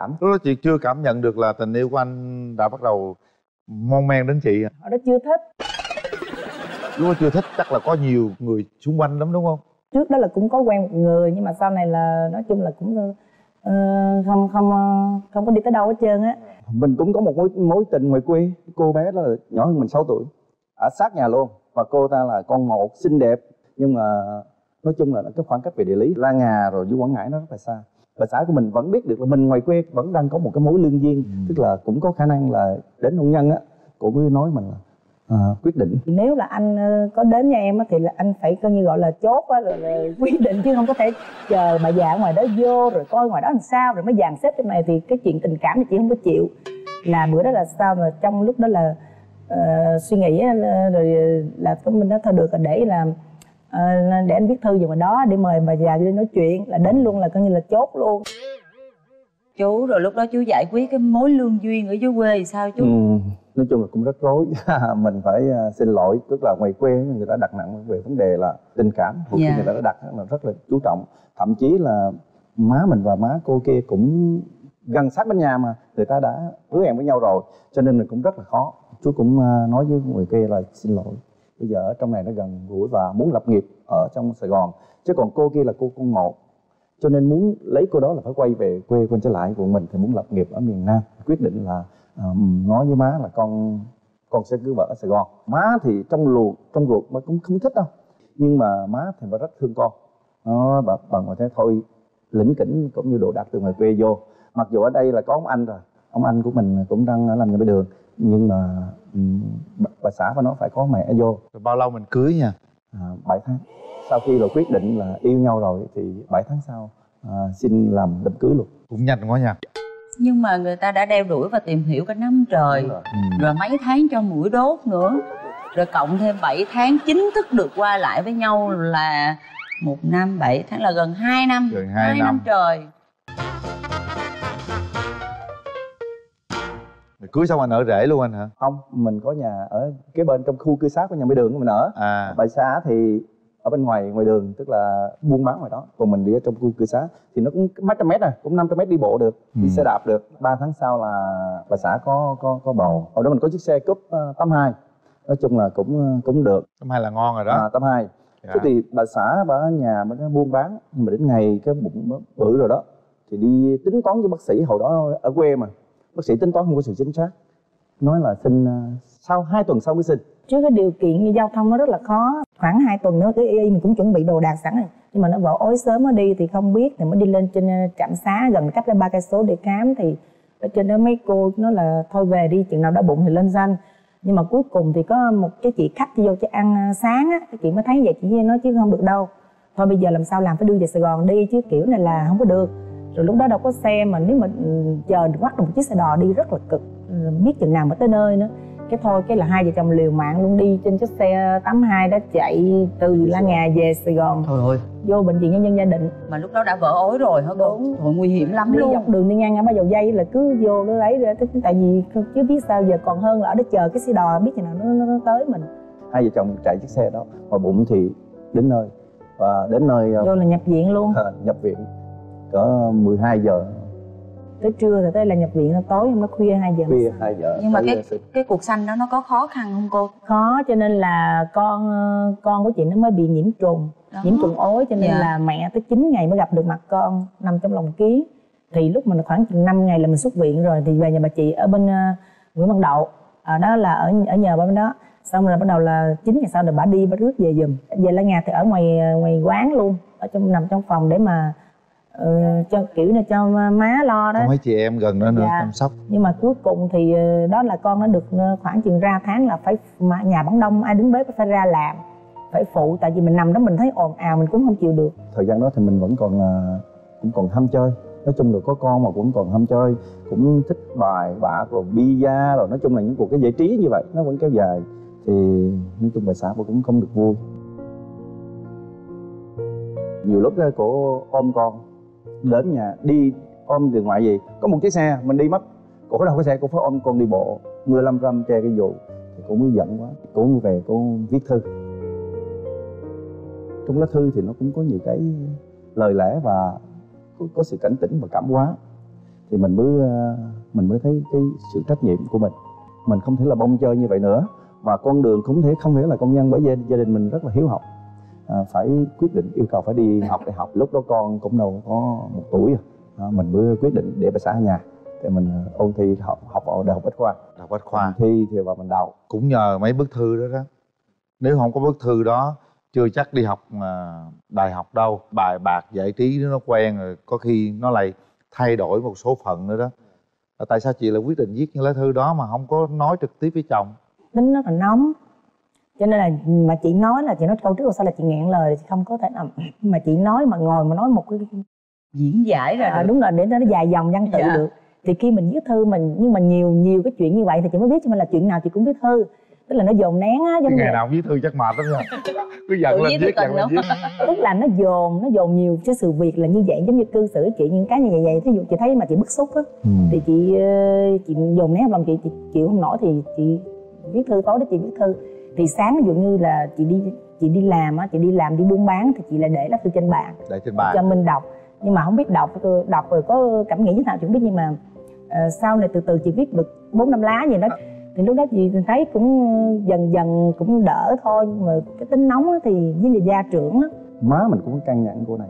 cảm. Lúc đó chị chưa cảm nhận được là tình yêu của anh đã bắt đầu mon men đến chị. Hồi đó chưa thích. Lúc đó chưa thích chắc là có nhiều người xung quanh lắm đúng không? Trước đó là cũng có quen một người, nhưng mà sau này là nói chung là cũng không có đi tới đâu hết trơn á. Mình cũng có một mối tình ngoài quê. Cô bé đó là nhỏ hơn mình 6 tuổi, ở sát nhà luôn, và cô ta là con một xinh đẹp, nhưng mà nói chung là cái khoảng cách về địa lý, La Ngà rồi với Quảng Ngãi nó rất là xa. Bà xã của mình vẫn biết được là mình ngoài quê vẫn đang có một cái mối lương duyên, tức là cũng có khả năng là đến hôn nhân á. Cô mới nói mình là quyết định. Nếu là anh có đến nhà em á thì là anh phải coi như gọi là chốt á, rồi quyết định, chứ không có thể chờ bà già ở ngoài đó vô rồi coi ngoài đó làm sao rồi mới dàn xếp trong này. Thì cái chuyện tình cảm thì chị không có chịu. Là bữa đó là sao mà trong lúc đó là suy nghĩ rồi là mình nói thôi được rồi, để anh viết thư vào đó để mời bà già đi nói chuyện, là đến luôn, là coi như là chốt luôn. Chú rồi lúc đó chú giải quyết cái mối lương duyên ở dưới quê thì sao chú? Nói chung là cũng rất rối. Mình phải xin lỗi, tức là ngoài quê người ta đặt nặng về vấn đề là tình cảm, khi người ta đã đặt là rất là chú trọng. Thậm chí là má mình và má cô kia cũng gần sát bên nhà, mà người ta đã hứa hẹn với nhau rồi, cho nên mình cũng rất là khó. Chú cũng nói với người kia là xin lỗi, bây giờ ở trong này nó gần gũi và muốn lập nghiệp ở trong Sài Gòn, chứ còn cô kia là cô con một, cho nên muốn lấy cô đó là phải quay về quê quên trở lại. Của mình thì muốn lập nghiệp ở miền Nam, quyết định là nói với má là con sẽ cưới vợ ở Sài Gòn. Má thì trong ruột mà cũng không thích đâu, nhưng mà má thì bà rất thương con. Bà ngồi thế thôi, lỉnh kỉnh cũng như đồ đạc từ ngoài quê vô. Mặc dù ở đây là có ông anh rồi, ông anh của mình cũng đang làm nhà bên đường, nhưng mà bà xã và nó phải có mẹ vô. Rồi bao lâu mình cưới nha? 7 tháng. Sau khi là quyết định là yêu nhau rồi thì 7 tháng sau xin làm đám cưới luôn. Cũng nhanh quá nha. Nhưng mà người ta đã đeo đuổi và tìm hiểu cả năm trời rồi mấy tháng cho mũi đốt nữa, rồi cộng thêm 7 tháng chính thức được qua lại với nhau là 1 năm 7 tháng, là gần 2 năm. Gần 2 năm trời. Rồi cưới xong anh ở rể luôn anh hả? Không, mình có nhà ở kế bên trong khu cư xá của nhà mấy đường của mình ở. Bà xã thì ở bên ngoài đường, tức là buôn bán ngoài đó, còn mình đi ở trong khu cư xá thì nó cũng mấy trăm mét, cũng 500 mét đi bộ được, đi xe đạp được. 3 tháng sau là bà xã có bầu. Hồi đó mình có chiếc xe cúp 82, nói chung là cũng được. 82 là ngon rồi đó. 82. Thế thì bà xã bà ở nhà bà buôn bán, nhưng mà đến ngày cái bụng bự rồi đó thì đi tính toán với bác sĩ. Hồi đó ở quê mà bác sĩ tính toán không có sự chính xác, nói là sinh sau 2 tuần sau mới sinh. Trước cái điều kiện giao thông nó rất là khó, khoảng 2 tuần nữa cái y mình cũng chuẩn bị đồ đạc sẵn rồi, nhưng mà nó vợ ối sớm mới đi thì không biết, thì mới đi lên trên trạm xá gần cách đây 3 cây số để khám. Thì ở trên đó mấy cô nói là thôi về đi, chừng nào đã bụng thì lên danh. Nhưng mà cuối cùng thì có một cái chị khách vô cho ăn sáng á, cái chị mới thấy vậy, chị nói chứ không được đâu, thôi bây giờ làm sao làm, phải đưa về Sài Gòn đi chứ kiểu này là không có được. Rồi lúc đó đâu có xe, mà nếu mà chờ bắt được một chiếc xe đò đi rất là cực, biết chừng nào mới tới nơi nữa. Cái thôi, cái là hai vợ chồng liều mạng luôn, đi trên chiếc xe 82 đã chạy từ La Ngà về Sài Gòn. Trời ơi, vô bệnh viện nhân dân Gia Định. Mà lúc đó đã vỡ ối rồi hả cô? Thôi nguy hiểm lắm đi luôn. Dọc đường đi ngang ngã ba dầu dây là cứ vô nó lấy ra, tại vì chứ biết sao giờ, còn hơn là ở đó chờ cái xe đò biết chừng nào nó tới mình. Hai vợ chồng chạy chiếc xe đó, mà bụng thì đến nơi, và đến nơi vô là nhập viện luôn. Nhập viện cỡ 12 giờ. Tới trưa rồi tới là nhập viện, là tối hôm đó khuya 2 giờ. Khuya 2 giờ. Nhưng mà cái cuộc sanh đó nó có khó khăn không cô? Khó, cho nên là con của chị nó mới bị nhiễm trùng. Nhiễm trùng ối, cho nên là mẹ tới 9 ngày mới gặp được mặt con, nằm trong lòng ký. Thì lúc mình khoảng 5 ngày là mình xuất viện rồi, thì về nhà bà chị ở bên Nguyễn Văn Đậu, ở đó là ở nhờ bên đó. Xong rồi bắt đầu là 9 ngày sau rồi bà đi, bà rước về giùm. Về La Ngà thì ở ngoài quán luôn, ở trong nằm trong phòng để mà cho kiểu là cho má lo đó. Có mấy chị em gần đó nữa chăm sóc. Nhưng mà cuối cùng thì đó là con nó được khoảng chừng ra tháng là phải nhà bán đông, ai đứng bếp phải ra làm, phải phụ, tại vì mình nằm đó mình thấy ồn ào mình cũng không chịu được. Thời gian đó thì mình vẫn cũng còn ham chơi, nói chung là có con mà cũng còn ham chơi, cũng thích bài bạc rồi bida rồi, nói chung là những cuộc cái giải trí như vậy nó vẫn kéo dài. Thì nói chung bà xã cũng không được vui. Nhiều lúc cổ ôm con đến nhà, đi ôm từ ngoại gì có một chiếc xe mình đi mất, cổ có đâu có xe, cổ phải ôm con đi bộ mưa lâm râm che cái dù. Thì cổ mới giận quá, cổ mới về cổ viết thư. Trong lá thư thì nó cũng có nhiều cái lời lẽ và có sự cảnh tỉnh và cảm hóa. thì mình mới thấy cái sự trách nhiệm của mình không thể là bông chơi như vậy nữa, và con đường cũng không thể là công nhân, bởi vì gia đình mình rất là hiếu học, phải quyết định yêu cầu phải đi học đại học. Lúc đó con cũng đâu có 1 tuổi mình mới quyết định để bà xã ở nhà để mình ôn thi học ở đại học Bách Khoa. Đại học Bách Khoa thi thì vào mình đậu. Cũng nhờ mấy bức thư đó đó, nếu không có bức thư đó chưa chắc đi học đại học đâu. Bài bạc giải trí nó quen rồi, có khi nó lại thay đổi một số phận nữa đó. Tại sao chị lại quyết định viết những lá thư đó mà không có nói trực tiếp với chồng? Tính nó còn nóng, cho nên là mà chị nói câu trước rồi sau là chị nghẹn lời, chị không có thể nào mà chị nói mà ngồi mà nói một cái diễn giải ra đúng là để nó dài dòng văn tự được. Thì khi mình viết thư mình, nhưng mà nhiều cái chuyện như vậy thì chị mới biết cho mình là chuyện nào chị cũng viết thư, tức là nó dồn nén á, giống như ngày nào viết thư chắc mệt lắm nha. Cứ giận lên viết, giận lên viết. Tức là nó dồn nhiều cái sự việc là như vậy, giống như cư xử chị những cái như vậy. Thí dụ chị thấy mà chị bức xúc á thì chị dồn nén lòng, chị chịu không nổi thì chị viết thư. Tối đó chị viết thư, thì sáng ví dụ như là chị đi làm đi buôn bán thì chị lại để lá thư trên bàn cho mình đọc. Nhưng mà không biết đọc rồi có cảm nghĩ thế nào chị không biết, nhưng mà sau này từ từ chị viết được 4-5 lá gì đó thì lúc đó chị thấy cũng dần cũng đỡ thôi. Nhưng mà cái tính nóng thì với là gia trưởng lắm. Má mình cũng căn dặn cô này,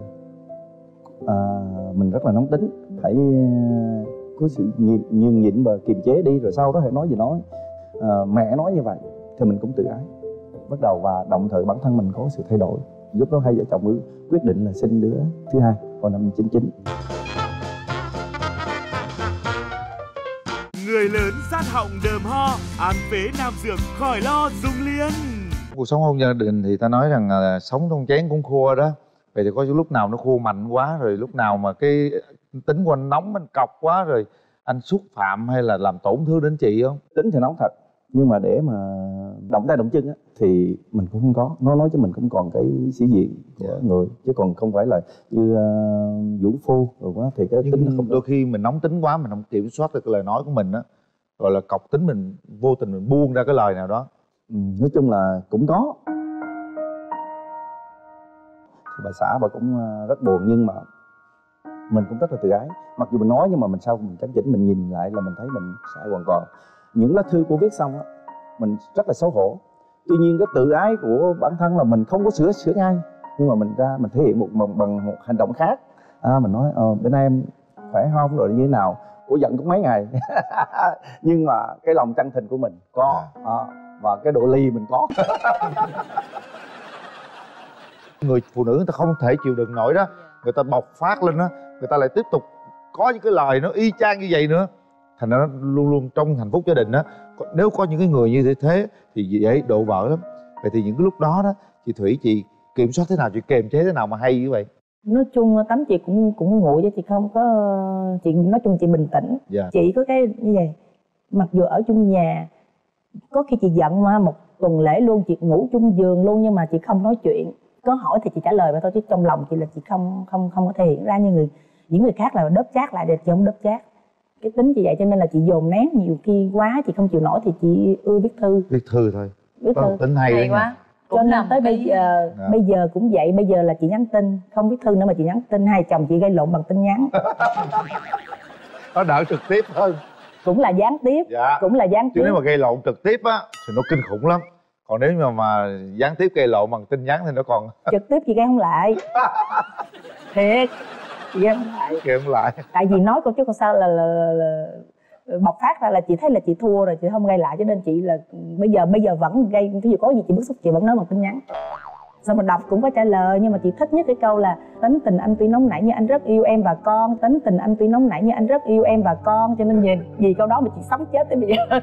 mình rất là nóng tính, phải có sự nhường nhịn và kiềm chế đi, rồi sau đó hãy nói gì nói. Mẹ nói như vậy thì mình cũng tự ái bắt đầu, và đồng thời bản thân mình có sự thay đổi. Lúc đó hai vợ chồng mới quyết định là sinh đứa thứ hai vào năm 99. Người lớn sát họng đờm ho, án phế nam dược khỏi lo rung liên. Cuộc sống hôn gia đình thì ta nói rằng là sống trong chén cũng khô đó. Vậy thì có lúc nào nó khô mạnh quá, rồi lúc nào mà cái tính của anh nóng, anh cọc quá, rồi anh xúc phạm hay là làm tổn thương đến chị không? Tính thì nóng thật, nhưng mà để mà động tay động chân á thì mình cũng không có. Nó nói cho mình cũng còn cái sĩ diện của người, chứ còn không phải là như vũ phu rồi quá thì cái tính nó không. Đôi khi mình nóng tính quá, mình không kiểm soát được cái lời nói của mình á, gọi là cọc tính, mình vô tình mình buông ra cái lời nào đó. Nói chung là cũng có. Thì bà xã bà cũng rất buồn, nhưng mà mình cũng rất là tự ái. Mặc dù mình nói nhưng mà mình sau mình chấn chỉnh, mình nhìn lại là mình thấy mình sai hoàn toàn. Những lá thư cô viết xong á, mình rất là xấu hổ. Tuy nhiên cái tự ái của bản thân là mình không có sửa ai, nhưng mà mình thể hiện bằng một hành động khác. Mình nói bữa nay em khỏe không, rồi như thế nào. Cô giận cũng mấy ngày nhưng mà cái lòng chân tình của mình có, và cái độ ly mình có. Người phụ nữ người ta không thể chịu đựng nổi đó, người ta bộc phát lên đó, người ta lại tiếp tục có những cái lời nó y chang như vậy nữa. Thành ra nó luôn luôn trong hạnh phúc gia đình đó, nếu có những cái người như thế thì dễ đổ vỡ lắm. Vậy thì những cái lúc đó đó, chị Thủy, chị kiểm soát thế nào, chị kiềm chế thế nào mà hay như vậy? Nói chung tánh chị cũng nguội, chứ chị không có, chị nói chung chị bình tĩnh. Chị có cái như vậy, mặc dù ở chung nhà có khi chị giận mà một tuần lễ luôn, chị ngủ chung giường luôn, nhưng mà chị không nói chuyện. Có hỏi thì chị trả lời vậy thôi, chứ trong lòng chị là chị không có thể hiện ra như những người khác là đớp chát lại, để chị không đớp chát. Cái tính chị vậy, cho nên là chị dồn nén nhiều khi quá, chị không chịu nổi thì chị ưa viết thư. Viết thư thôi. Viết thư. Tính hay quá. Cho nên tới bây giờ cũng vậy, bây giờ là chị nhắn tin, không viết thư nữa mà chị nhắn tin. Hai chồng chị gây lộn bằng tin nhắn. Nó đỡ trực tiếp hơn. Cũng là gián tiếp. Cũng là gián tiếp. Chứ nếu mà gây lộn trực tiếp á thì nó kinh khủng lắm. Còn nếu mà gián tiếp gây lộn bằng tin nhắn thì nó còn trực tiếp chị gây không lại. Thiệt, chị gây không lại. Tại vì nói câu trước câu sau là bộc phát ra là chị thấy là chị thua rồi, chị không gây lại, cho nên chị là bây giờ vẫn gây. Ví dụ có gì chị bức xúc chị vẫn nói bằng tin nhắn, xong mà đọc cũng có trả lời. Nhưng mà chị thích nhất cái câu là tính tình anh tuy nóng nảy nhưng anh rất yêu em và con. Tính tình anh tuy nóng nảy nhưng anh rất yêu em và con. Cho nên vì câu đó mà chị sống chết tới bây giờ.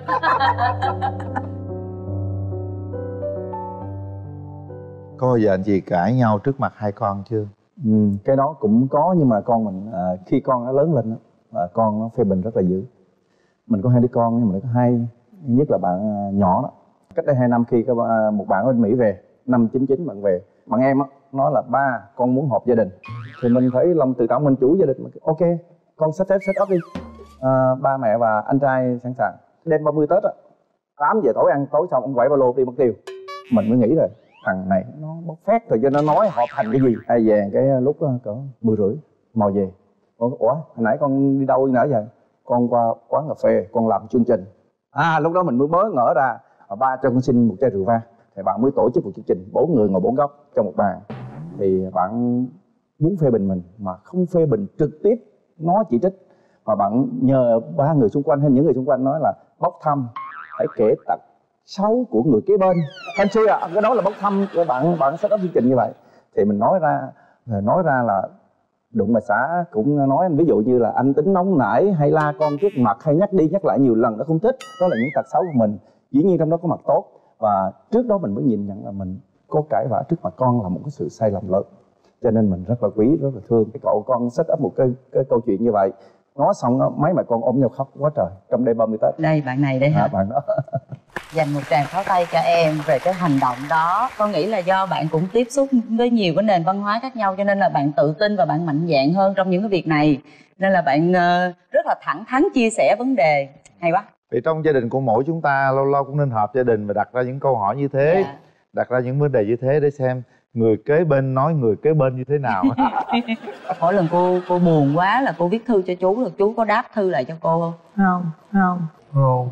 Có bao giờ anh chị cãi nhau trước mặt hai con chưa? Cái đó cũng có, nhưng mà con mình khi con nó lớn lên con nó phê bình rất là dữ. Mình có 2 đứa con, nhưng mà có hai, nhất là bạn nhỏ đó. Cách đây 2 năm khi một bạn ở bên Mỹ về, năm 99 bạn về, bạn em á nói là ba con muốn họp gia đình, thì mình phải lòng tự trọng, mình chủ gia đình. Ok, con set up đi, ba mẹ và anh trai sẵn sàng. Đêm 30 Tết á, 8 giờ tối ăn tối xong ông quẩy ba lô đi mất tiêu. Mình mới nghĩ rồi, thằng này nó bốc phét rồi, cho nó nói họp hành cái gì. Ai về cái lúc cỡ 10 rưỡi mò về, Con ủa hồi nãy con đi đâu đi nãy giờ? Con qua quán cà phê con làm chương trình. Lúc đó mình mới ngỡ ra ba cho con xin một chai rượu vang thì bạn mới tổ chức một chương trình 4 người ngồi 4 góc trong một bàn. Thì bạn muốn phê bình mình mà không phê bình trực tiếp, nó chỉ trích, mà bạn nhờ 3 người xung quanh hay những người xung quanh nói là bốc thăm hãy kể tật xấu của người kế bên. Hên xui cái đó là bốc thăm của bạn set up chương trình như vậy. Thì mình nói ra là đụng bà xã cũng nói, ví dụ như là anh tính nóng nảy hay la con trước mặt hay nhắc đi nhắc lại nhiều lần nó không thích, đó là những tật xấu của mình. Dĩ nhiên trong đó có mặt tốt, và trước đó mình mới nhìn nhận là mình có cãi vã trước mặt con là một cái sự sai lầm lớn, cho nên mình rất là quý, rất là thương cái cậu con set up một cái câu chuyện như vậy. Nói xong đó, mấy mẹ con ôm nhau khóc quá trời trong đêm 30 Tết. Đây bạn này đây hả? Bạn đó. Dành một tràng pháo tay cho em về cái hành động đó. Con nghĩ là do bạn cũng tiếp xúc với nhiều cái nền văn hóa khác nhau, cho nên là bạn tự tin và bạn mạnh dạn hơn trong những cái việc này, nên là bạn rất là thẳng thắn chia sẻ vấn đề. Hay quá. Vì trong gia đình của mỗi chúng ta lâu lâu cũng nên họp gia đình và đặt ra những câu hỏi như thế, đặt ra những vấn đề như thế để xem người kế bên nói người kế bên như thế nào. Mỗi lần cô buồn quá là cô viết thư cho chú, rồi chú có đáp thư lại cho cô không? Không.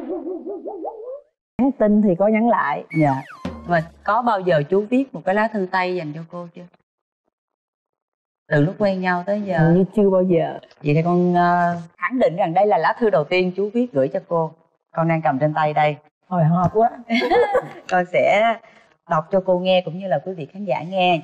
Nhắn tin thì có nhắn lại. Dạ. Mà có bao giờ chú viết một cái lá thư tay dành cho cô chưa? Từ lúc quen nhau tới giờ? Như chưa bao giờ. Vậy thì con khẳng định rằng đây là lá thư đầu tiên chú viết gửi cho cô. Con đang cầm trên tay đây. Hồi hộp quá. Con sẽ đọc cho cô nghe cũng như là quý vị khán giả nghe.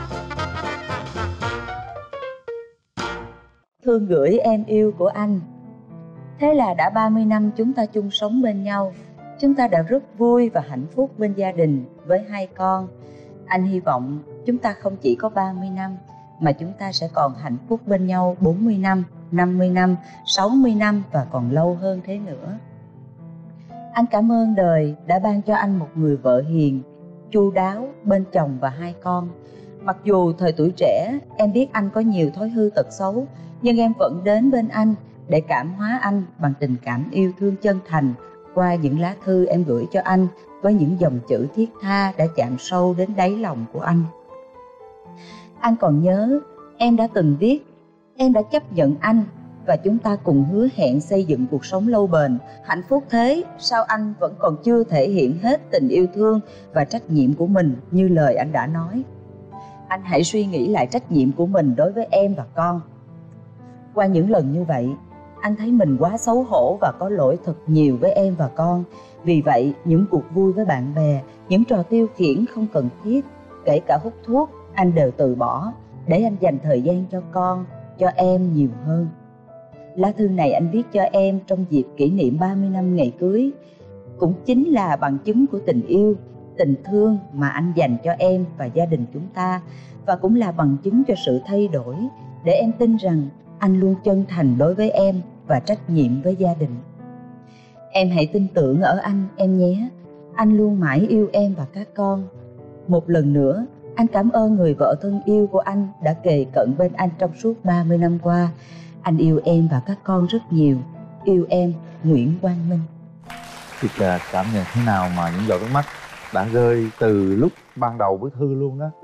Thương gửi em yêu của anh. Thế là đã 30 năm chúng ta chung sống bên nhau. Chúng ta đã rất vui và hạnh phúc bên gia đình với 2 con. Anh hy vọng chúng ta không chỉ có 30 năm mà chúng ta sẽ còn hạnh phúc bên nhau 40 năm, 50 năm, 60 năm và còn lâu hơn thế nữa. Anh cảm ơn đời đã ban cho anh một người vợ hiền, chu đáo bên chồng và 2 con. Mặc dù thời tuổi trẻ em biết anh có nhiều thói hư tật xấu, nhưng em vẫn đến bên anh để cảm hóa anh bằng tình cảm yêu thương chân thành qua những lá thư em gửi cho anh với những dòng chữ thiết tha đã chạm sâu đến đáy lòng của anh. Anh còn nhớ em đã từng viết, em đã chấp nhận anh và chúng ta cùng hứa hẹn xây dựng cuộc sống lâu bền, hạnh phúc thế, sao anh vẫn còn chưa thể hiện hết tình yêu thương và trách nhiệm của mình như lời anh đã nói. Anh hãy suy nghĩ lại trách nhiệm của mình đối với em và con. Qua những lần như vậy, anh thấy mình quá xấu hổ và có lỗi thật nhiều với em và con. Vì vậy, những cuộc vui với bạn bè, những trò tiêu khiển không cần thiết, kể cả hút thuốc, anh đều từ bỏ để anh dành thời gian cho con, cho em nhiều hơn. Lá thư này anh viết cho em trong dịp kỷ niệm 30 năm ngày cưới, cũng chính là bằng chứng của tình yêu, tình thương mà anh dành cho em và gia đình chúng ta, và cũng là bằng chứng cho sự thay đổi để em tin rằng anh luôn chân thành đối với em và trách nhiệm với gia đình. Em hãy tin tưởng ở anh em nhé. Anh luôn mãi yêu em và các con. Một lần nữa, anh cảm ơn người vợ thân yêu của anh đã kề cận bên anh trong suốt 30 năm qua. Anh yêu em và các con rất nhiều. Yêu em, Nguyễn Quang Minh. Thì cảm nhận thế nào mà những giọt nước mắt đã rơi từ lúc ban đầu bức thư luôn đó?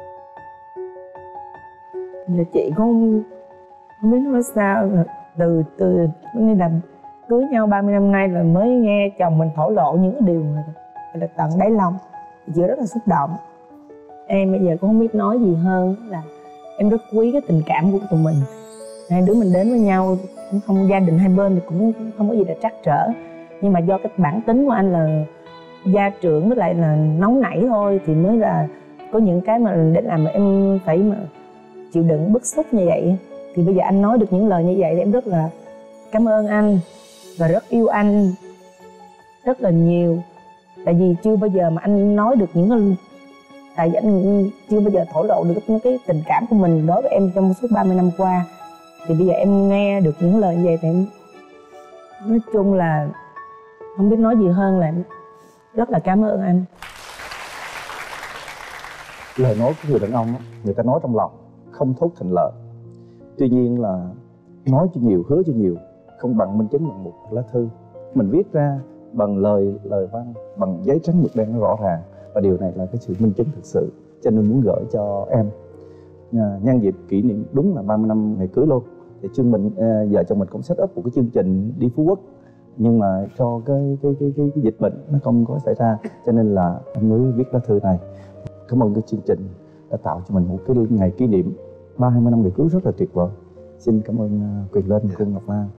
Là chị không biết nói sao. Từ nên là cưới nhau 30 năm nay là mới nghe chồng mình thổ lộ những cái điều là tận đáy lòng. Chị rất là xúc động. Em bây giờ cũng không biết nói gì hơn là em rất quý cái tình cảm của tụi mình. Hai đứa mình đến với nhau, cũng không, gia đình hai bên thì cũng không có gì là trắc trở. Nhưng mà do cái bản tính của anh là gia trưởng với lại là nóng nảy thôi, thì mới là có những cái mà để làm mà em phải mà chịu đựng bức xúc như vậy. Thì bây giờ anh nói được những lời như vậy thì em rất là cảm ơn anh và rất yêu anh rất là nhiều. Tại vì chưa bao giờ mà anh nói được những cái, tại vì anh chưa bao giờ thổ lộ được những cái tình cảm của mình đối với em trong suốt 30 năm qua. Thì bây giờ em nghe được những lời như vậy thì em nói chung là không biết nói gì hơn là em rất là cảm ơn anh. Lời nói của người đàn ông người ta nói trong lòng, không thốt thành lời. Tuy nhiên là nói cho nhiều, hứa cho nhiều, không bằng minh chứng bằng một lá thư. Mình viết ra bằng lời văn, bằng giấy trắng mực đen nó rõ ràng. Và điều này là cái sự minh chứng thực sự, cho nên muốn gửi cho em nhân dịp kỷ niệm đúng là 30 năm ngày cưới luôn. thì vợ chồng mình cũng set up một cái chương trình đi Phú Quốc, nhưng mà cho cái dịch bệnh nó không có xảy ra, cho nên là anh mới viết lá thư này. Cảm ơn cái chương trình đã tạo cho mình một cái ngày kỷ niệm 30 năm ngày cưới rất là tuyệt vời. Xin cảm ơn Quyền Linh, cô Ngọc Lan.